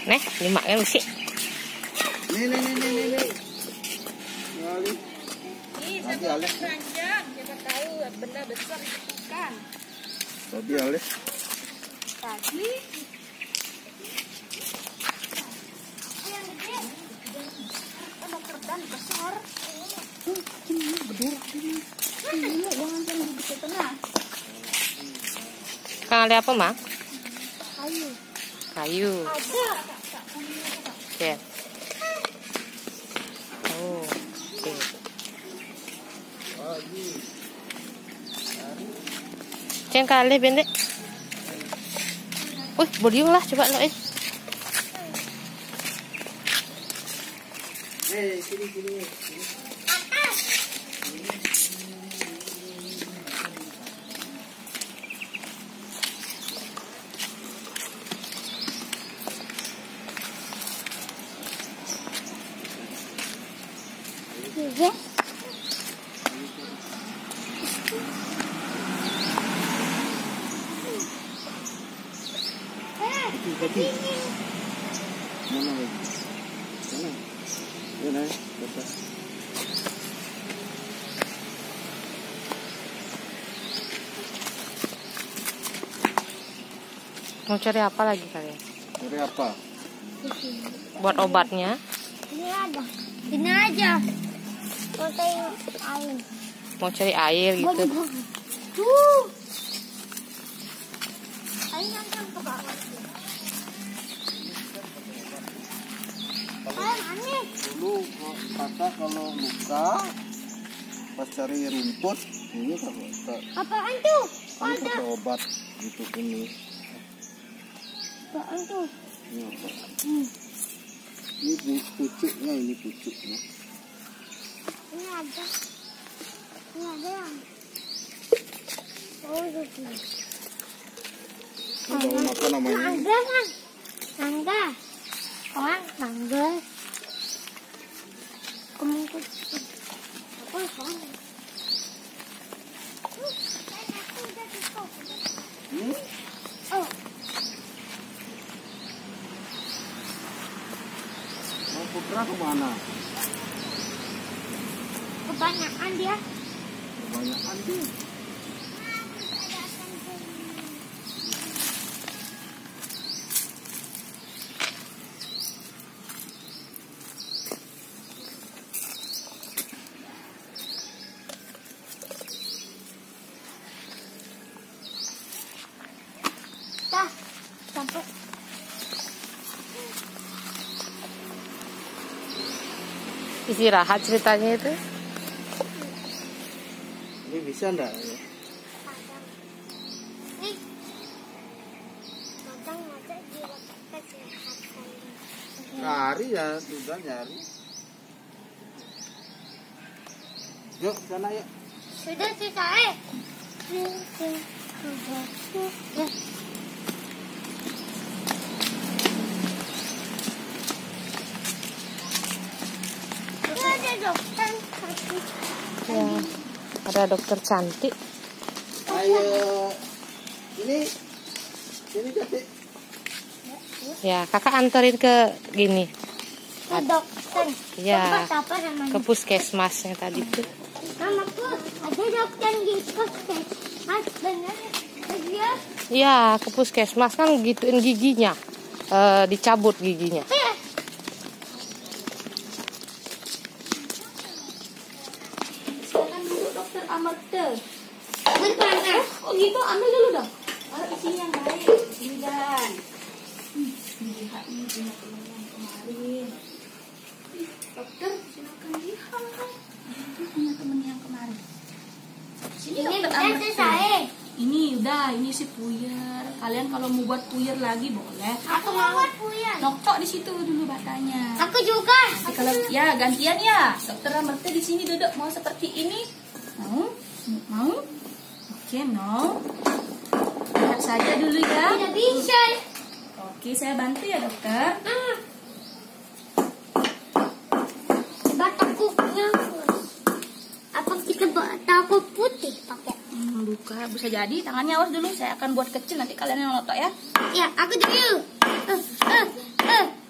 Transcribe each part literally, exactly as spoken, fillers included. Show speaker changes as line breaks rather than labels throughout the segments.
Nih, lima kan sih.
Nih, nih, nih, nih, nih, nih. Ngali.
Ih,
Nanti
saya
alih.
keranjang. Siapa tahu benda besar itu ikan.
Tadi alih.
Tadi. Yang gede. Ada kerdan besar. Ini berdiri. Ini jangan jangan di tengah.
Kang ada apa, Mak?
Ayo.
Kayu.
Ada.
Oke. Oh, oke. Ceng kali pendek. Wih, bodiong lah coba lo eh.
Eh, sini, sini.
Ya.
Tadi. Mana lagi? Mana? Mana? Betul.
Mau cari apa lagi kalian?
Cari apa?
Buat obatnya?
Ini ada. Ini aja. Mau tengok air.
Mau cari air gitu?
Tuh. Air langsung ke bawah. Air aneh.
Dulu kakak kalau luka pas cari rumput ini kakak
Apaan tuh?
kan
Ada.
pakai obat gitu ini.
Apaan tuh?
Ini obat.
Hmm.
Ini pu- pucuknya, ini pucuknya.
Ini ada. Ini ada yang. Oh, gitu.
Ini daun apa namanya?
Mangga kan? Mangga. Orang mangga. Kemungkinan. Oh, mangga.
Hmm?
Oh,
Mau Putra kemana?
kebanyakan dia.
Kebanyakan tuh.
Dah, sampai.
Istirahat ceritanya itu.
Ini bisa enggak?
Nih. Macam-macam dia kesehatan.
Nyari ya, sudah nyari. Yuk, sana yuk.
Sudah selesai. Ya. Itu ada dokter kaki.
Ya, ada dokter cantik.
Ayo. Ini. Ini jadi.
Ya, kakak anterin ke gini,
Ke dokter.
Ya.
Tempat apa namanya?
ke puskesmas yang tadi tuh.
Mamaku ada dokter di puskesmas. Mas benar dia.
Ya, ke puskesmas kan gituin giginya, Eh, dicabut giginya.
Eh,
Silakan duduk dokter Amarta.
Berpana.
Oh gitu, ambil dulu dong. Oh isi yang baik. Ini dan. Lihat nih punya teman yang kemarin. Ih, dokter silakan lihat. Ini punya teman yang kemarin. Sini
Ini
dokter
bukan
Amarta.
saya.
Ini udah, ini si puyer. Kalian kalau mau buat puyer lagi boleh.
Aku mau buat puyan.
Noktok di situ dulu batanya.
Aku juga.
Nanti kalau ya gantian ya, dokter Amarta di sini duduk mau seperti ini, mau, mau, oke no, lihat saja dulu ya.
Tidak bisa.
Oke saya bantu ya dokter.
Ah. Batakuknya. Apa kita buat takut putih pakai?
Hmm, buka bisa jadi tangannya awas dulu, saya akan buat kecil nanti kalian yang notok ya.
Ya, aku dulu. Eh, eh, eh.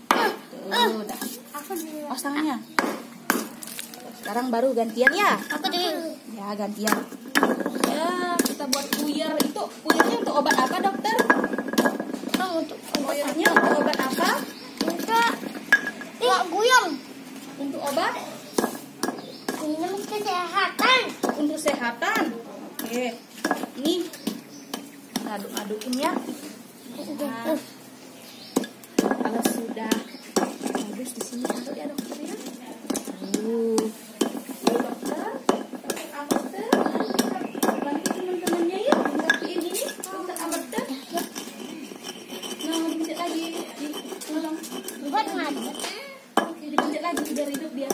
Sudah.
Aku dulu.
Oh, tangannya. Sekarang baru gantian ya.
Aku dulu.
Ya, gantian. Ya, kita buat puyer. Itu puyernya untuk obat apa, dokter?
Oh, untuk
Puyernya untuk obat apa?
Untuk Tidak guyam.
Untuk obat?
Ini kesehatan.
Untuk kesehatan. Oke. Ini aduk-adukin ya. Nah, kalau sudah bagus di sini taruh ya dokter ya. Uh, ya dokter, pakai amater, bantu teman-temannya ya, rapiin ini, dokter amater. Nah, dipencet lagi, di, tolong.
Buat mana?
Oke, dipencet lagi biar hidup dia.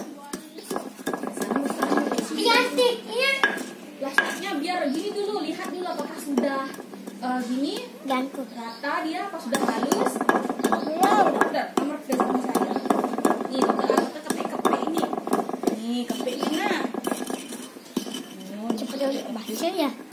Plastiknya.
Plastiknya biar gini dulu, lihat dulu apakah sudah uh, gini
Gantung.
rata dia, apa sudah halus.
Belum.
Dokter, nomor sama saya. Nih, dokter, dokter kepek-kepek ini. Nih, kepek ini nah.
Cepat dulu. Baca ya.